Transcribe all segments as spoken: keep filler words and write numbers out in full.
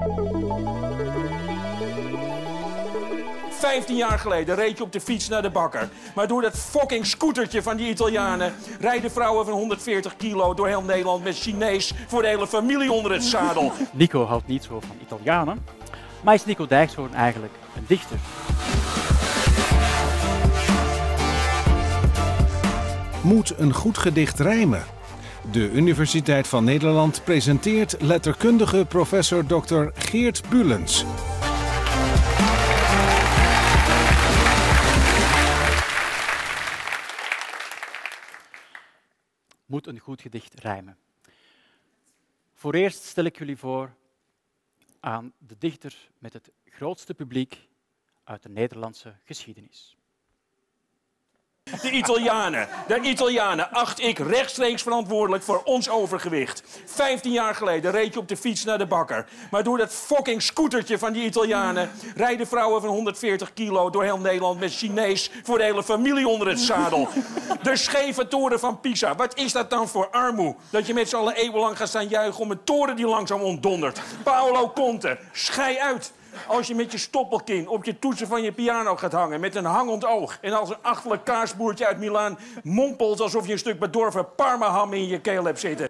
Vijftien jaar geleden reed je op de fiets naar de bakker. Maar door dat fucking scootertje van die Italianen rijden vrouwen van honderdveertig kilo door heel Nederland met Chinees voor de hele familie onder het zadel. Nico houdt niet zo van Italianen, maar is Nico Dijkshoorn eigenlijk een dichter? Moet een goed gedicht rijmen? De Universiteit van Nederland presenteert letterkundige professor dokter Geert Bulens. Moet een goed gedicht rijmen? Voor eerst stel ik jullie voor aan de dichter met het grootste publiek uit de Nederlandse geschiedenis. De Italianen, de Italianen acht ik rechtstreeks verantwoordelijk voor ons overgewicht. Vijftien jaar geleden reed je op de fiets naar de bakker. Maar door dat fucking scootertje van die Italianen rijden vrouwen van honderdveertig kilo door heel Nederland met Chinees voor de hele familie onder het zadel. De scheve toren van Pisa. Wat is dat dan voor armoe? Dat je met z'n allen eeuwenlang gaat staan juichen om een toren die langzaam ontdondert. Paolo Conte, schei uit. Als je met je stoppelkin op je toetsen van je piano gaat hangen met een hangend oog en als een achterlijk kaasboertje uit Milaan mompelt alsof je een stuk bedorven parmaham in je keel hebt zitten.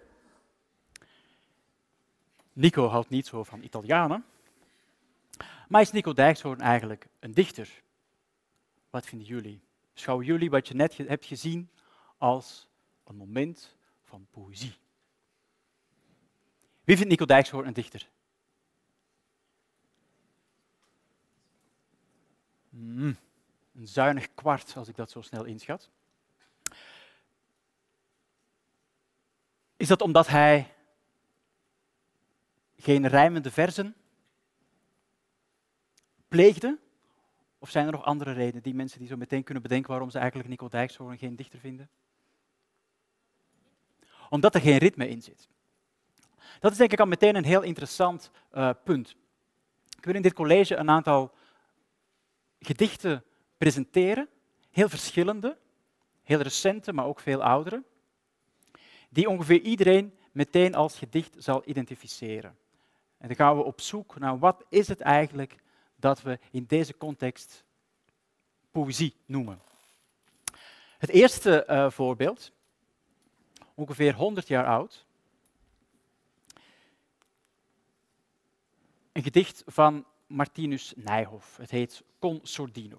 Nico houdt niet zo van Italianen, maar is Nico Dijkshoorn eigenlijk een dichter? Wat vinden jullie? Schouwen jullie wat je net ge- hebt gezien als een moment van poëzie? Wie vindt Nico Dijkshoorn een dichter? Mm, een zuinig kwart, als ik dat zo snel inschat. Is dat omdat hij geen rijmende verzen pleegde? Of zijn er nog andere redenen, die mensen die zo meteen kunnen bedenken waarom ze eigenlijk Nico Dijkshoorn geen dichter vinden? Omdat er geen ritme in zit. Dat is denk ik al meteen een heel interessant uh, punt. Ik wil in dit college een aantal gedichten presenteren, heel verschillende, heel recente, maar ook veel oudere, die ongeveer iedereen meteen als gedicht zal identificeren. En dan gaan we op zoek naar wat is het eigenlijk dat we in deze context poëzie noemen. Het eerste uh, voorbeeld, ongeveer honderd jaar oud, een gedicht van Martinus Nijhoff. Het heet Con Sordino.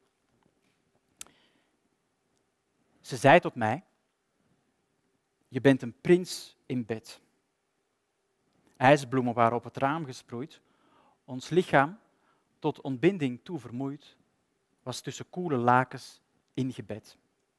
Ze zei tot mij, je bent een prins in bed. IJsbloemen waren op het raam gesproeid. Ons lichaam, tot ontbinding toe vermoeid, was tussen koele lakens ingebed.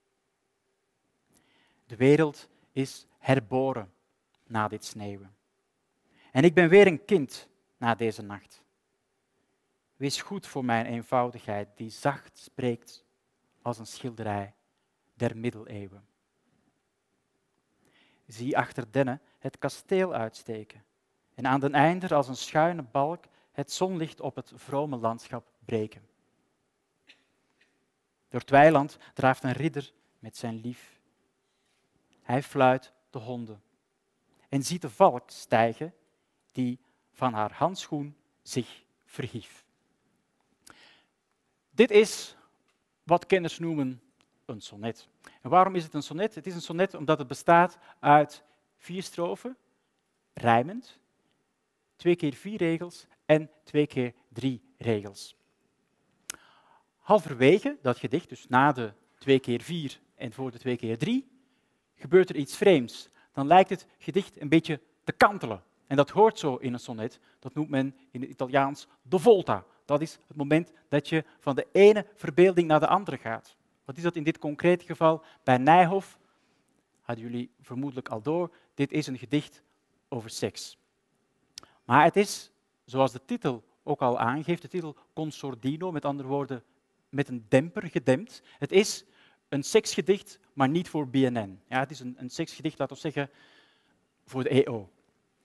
De wereld is herboren na dit sneeuwen. En ik ben weer een kind na deze nacht. Wees goed voor mijn eenvoudigheid, die zacht spreekt als een schilderij der middeleeuwen. Zie achter dennen het kasteel uitsteken en aan den einder als een schuine balk het zonlicht op het vrome landschap breken. Door het weiland draaft een ridder met zijn lief. Hij fluit de honden en ziet de valk stijgen die van haar handschoen zich verhief. Dit is wat kenners noemen een sonnet. En waarom is het een sonnet? Het is een sonnet omdat het bestaat uit vier strofen, rijmend, twee keer vier regels en twee keer drie regels. Halverwege dat gedicht, dus na de twee keer vier en voor de twee keer drie, gebeurt er iets vreemds. Dan lijkt het gedicht een beetje te kantelen. En dat hoort zo in een sonnet. Dat noemt men in het Italiaans de volta. Dat is het moment dat je van de ene verbeelding naar de andere gaat. Wat is dat in dit concrete geval? Bij Nijhoff, hadden jullie vermoedelijk al door, dit is een gedicht over seks. Maar het is, zoals de titel ook al aangeeft, de titel Con Sordino, met andere woorden, met een demper gedempt. Het is een seksgedicht, maar niet voor B N N. Ja, het is een, een seksgedicht, laten we zeggen, voor de E O.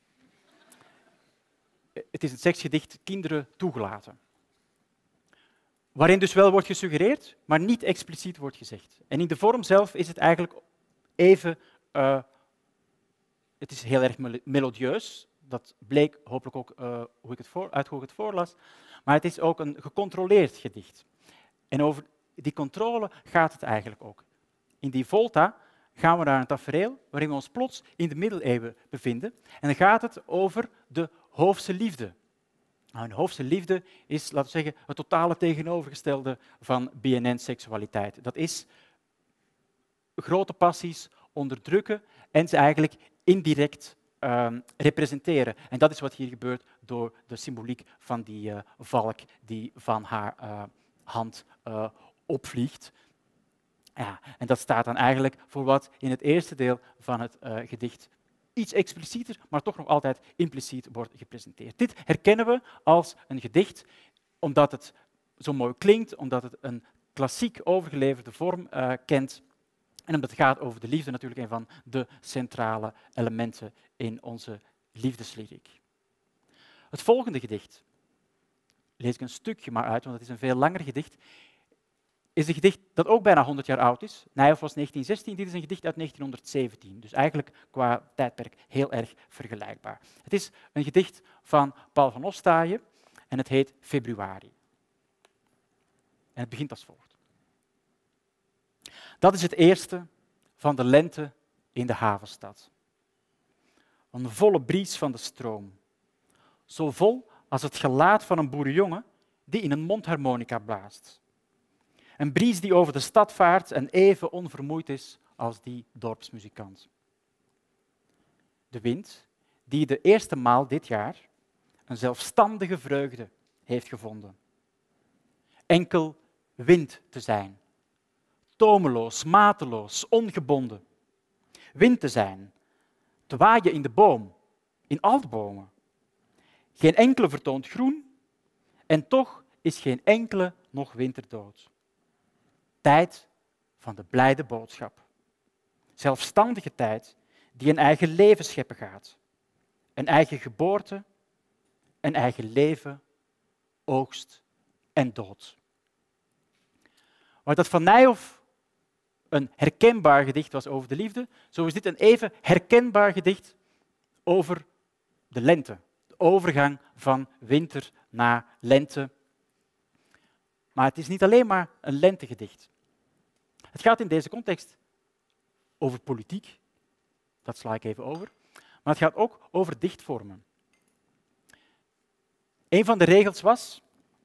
Het is een seksgedicht, kinderen toegelaten. Waarin dus wel wordt gesuggereerd, maar niet expliciet wordt gezegd. En in de vorm zelf is het eigenlijk even... Uh, het is heel erg melodieus. Dat bleek hopelijk ook uh, hoe ik het voor, uit hoe ik het voorlas. Maar het is ook een gecontroleerd gedicht. En over die controle gaat het eigenlijk ook. In die Volta gaan we naar een tafereel waarin we ons plots in de middeleeuwen bevinden. En dan gaat het over de hoofdse liefde. Nou, een hoofdse liefde is, laten we zeggen, het totale tegenovergestelde van B N N-seksualiteit. Dat is grote passies onderdrukken en ze eigenlijk indirect um, representeren. En dat is wat hier gebeurt door de symboliek van die uh, valk die van haar uh, hand uh, opvliegt. Ja, en dat staat dan eigenlijk voor wat in het eerste deel van het uh, gedicht iets explicieter, maar toch nog altijd impliciet wordt gepresenteerd. Dit herkennen we als een gedicht, omdat het zo mooi klinkt, omdat het een klassiek overgeleverde vorm uh, kent en omdat het gaat over de liefde, natuurlijk een van de centrale elementen in onze liefdeslyriek. Het volgende gedicht, lees ik een stukje maar uit, want het is een veel langer gedicht, is een gedicht dat ook bijna honderd jaar oud is. Nijhoff was negentien zestien, dit is een gedicht uit negentienhonderdzeventien. Dus eigenlijk qua tijdperk heel erg vergelijkbaar. Het is een gedicht van Paul van Ostaaije en het heet Februari. En het begint als volgt. Dat is het eerste van de lente in de havenstad. Een volle bries van de stroom. Zo vol als het gelaat van een boerenjongen die in een mondharmonica blaast. Een bries die over de stad vaart en even onvermoeid is als die dorpsmuzikant. De wind, die de eerste maal dit jaar een zelfstandige vreugde heeft gevonden. Enkel wind te zijn. Tomeloos, mateloos, ongebonden. Wind te zijn. Te waaien in de boom, in al de bomen. Geen enkele vertoont groen en toch is geen enkele nog winterdood. Tijd van de blijde boodschap. Zelfstandige tijd die een eigen leven scheppen gaat. Een eigen geboorte, een eigen leven, oogst en dood. Waar dat van Nijhoff een herkenbaar gedicht was over de liefde, zo is dit een even herkenbaar gedicht over de lente. De overgang van winter naar lente. Maar het is niet alleen maar een lentegedicht. Het gaat in deze context over politiek, dat sla ik even over, maar het gaat ook over dichtvormen. Een van de regels was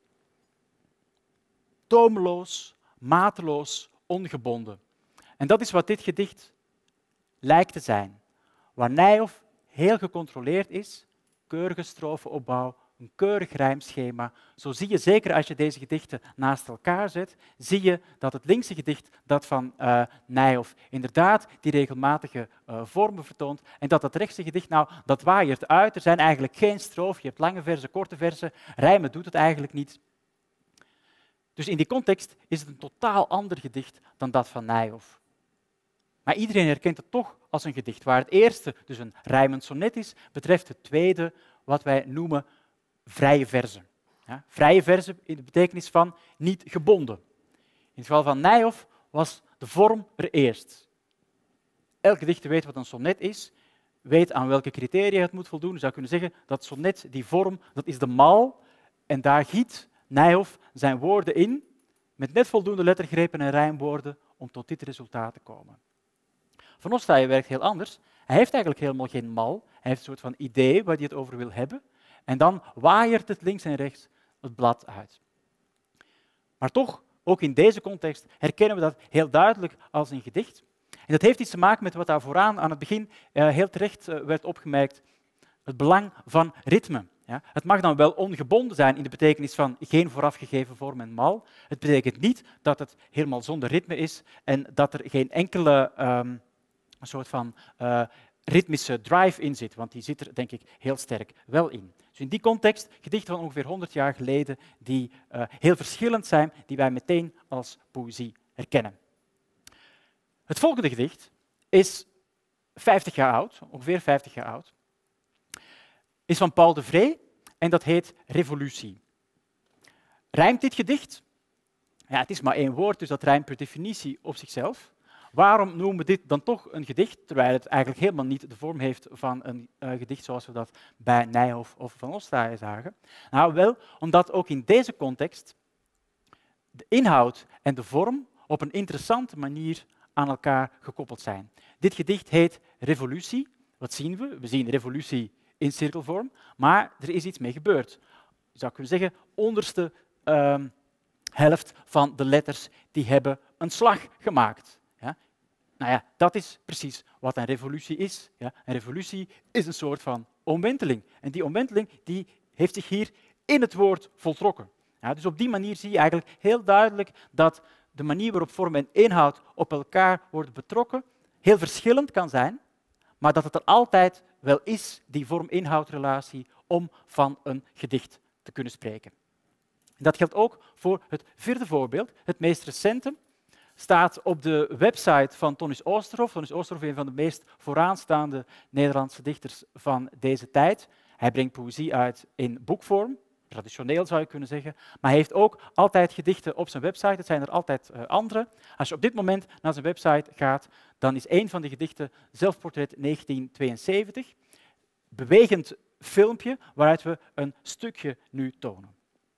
tomeloos, mateloos, ongebonden. En dat is wat dit gedicht lijkt te zijn, waar Nijhoff heel gecontroleerd is, keurige strofenopbouw, een keurig rijmschema. Zo zie je, zeker als je deze gedichten naast elkaar zet, zie je dat het linkse gedicht, dat van uh, Nijhoff, inderdaad die regelmatige uh, vormen vertoont, en dat dat rechtse gedicht, nou, dat waaiert uit. Er zijn eigenlijk geen strofen, je hebt lange verzen, korte verzen, rijmen doet het eigenlijk niet. Dus in die context is het een totaal ander gedicht dan dat van Nijhoff. Maar iedereen herkent het toch als een gedicht, waar het eerste dus een rijmend sonnet is, betreft het tweede wat wij noemen vrije verzen. Ja, vrije verzen in de betekenis van niet gebonden. In het geval van Nijhoff was de vorm er eerst. Elke dichter weet wat een sonnet is, weet aan welke criteria het moet voldoen. Je zou kunnen zeggen dat sonnet, die vorm, dat is de mal, en daar giet Nijhoff zijn woorden in, met net voldoende lettergrepen en rijmwoorden, om tot dit resultaat te komen. Van Ostaaije werkt heel anders. Hij heeft eigenlijk helemaal geen mal. Hij heeft een soort van idee waar hij het over wil hebben. En dan waaiert het links en rechts het blad uit. Maar toch, ook in deze context, herkennen we dat heel duidelijk als een gedicht. En dat heeft iets te maken met wat daar vooraan aan het begin uh, heel terecht uh, werd opgemerkt. Het belang van ritme. Ja? Het mag dan wel ongebonden zijn in de betekenis van geen voorafgegeven vorm en mal. Het betekent niet dat het helemaal zonder ritme is en dat er geen enkele um, een soort van uh, ritmische drive in zit, want die zit er denk ik heel sterk wel in. Dus in die context, gedichten van ongeveer honderd jaar geleden, die uh, heel verschillend zijn, die wij meteen als poëzie herkennen. Het volgende gedicht is vijftig jaar oud, ongeveer vijftig jaar oud, is van Paul de Vree en dat heet Revolutie. Rijmt dit gedicht? Ja, het is maar één woord, dus dat rijmt per definitie op zichzelf. Waarom noemen we dit dan toch een gedicht, terwijl het eigenlijk helemaal niet de vorm heeft van een uh, gedicht zoals we dat bij Nijhoff of Van Ostaaien zagen? Nou, wel omdat ook in deze context de inhoud en de vorm op een interessante manier aan elkaar gekoppeld zijn. Dit gedicht heet Revolutie. Wat zien we? We zien revolutie in cirkelvorm, maar er is iets mee gebeurd. Je zou kunnen zeggen, onderste uh, helft van de letters die hebben een slag gemaakt. Ja? Nou ja, dat is precies wat een revolutie is. Ja? Een revolutie is een soort van omwenteling. En die omwenteling die heeft zich hier in het woord voltrokken. Ja, dus op die manier zie je eigenlijk heel duidelijk dat de manier waarop vorm en inhoud op elkaar worden betrokken heel verschillend kan zijn, maar dat het er altijd wel is, die vorm-inhoudrelatie, om van een gedicht te kunnen spreken. Dat geldt ook voor het vierde voorbeeld, het meest recente. Staat op de website van Tonnis Oosterhoff. Tonnis Oosterhoff is een van de meest vooraanstaande Nederlandse dichters van deze tijd. Hij brengt poëzie uit in boekvorm, traditioneel zou je kunnen zeggen, maar hij heeft ook altijd gedichten op zijn website. Het zijn er altijd uh, andere. Als je op dit moment naar zijn website gaat, dan is een van de gedichten Zelfportret negentien tweeënzeventig. Bewegend filmpje waaruit we een stukje nu tonen.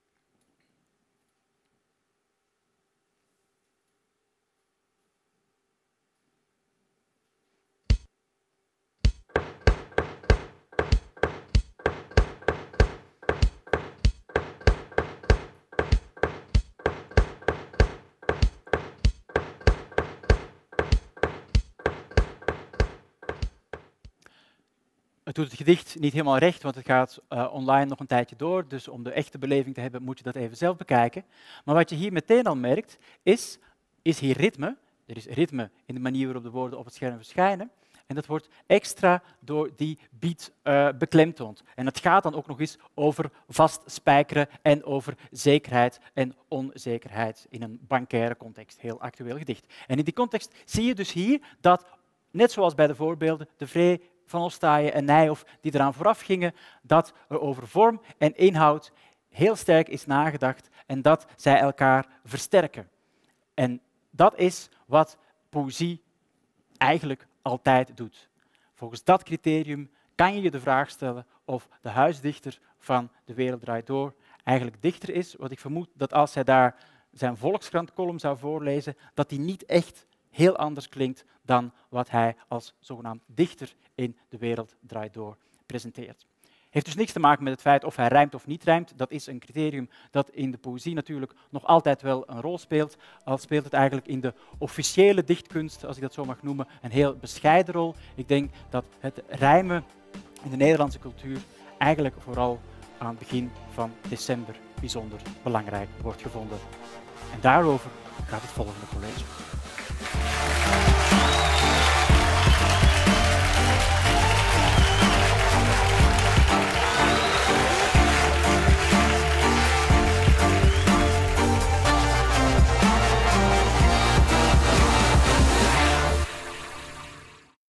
Het doet het gedicht niet helemaal recht, want het gaat uh, online nog een tijdje door. Dus om de echte beleving te hebben, moet je dat even zelf bekijken. Maar wat je hier meteen al merkt, is, is hier ritme. Er is ritme in de manier waarop de woorden op het scherm verschijnen. En dat wordt extra door die beat uh, beklemtoond. En het gaat dan ook nog eens over vastspijkeren en over zekerheid en onzekerheid in een bankaire context. Heel actueel gedicht. En in die context zie je dus hier dat, net zoals bij de voorbeelden, de Vree, Van Ostaaien en Nijhoff die eraan vooraf gingen, dat er over vorm en inhoud heel sterk is nagedacht en dat zij elkaar versterken. En dat is wat poëzie eigenlijk altijd doet. Volgens dat criterium kan je je de vraag stellen of de huisdichter van De Wereld Draait Door eigenlijk dichter is, wat ik vermoed dat als hij daar zijn Volkskrant-column zou voorlezen, dat die niet echt heel anders klinkt dan wat hij als zogenaamd dichter in De Wereld Draait Door presenteert. Heeft dus niks te maken met het feit of hij rijmt of niet rijmt. Dat is een criterium dat in de poëzie natuurlijk nog altijd wel een rol speelt. Al speelt het eigenlijk in de officiële dichtkunst, als ik dat zo mag noemen, een heel bescheiden rol. Ik denk dat het rijmen in de Nederlandse cultuur eigenlijk vooral aan het begin van december bijzonder belangrijk wordt gevonden. En daarover gaat het volgende college.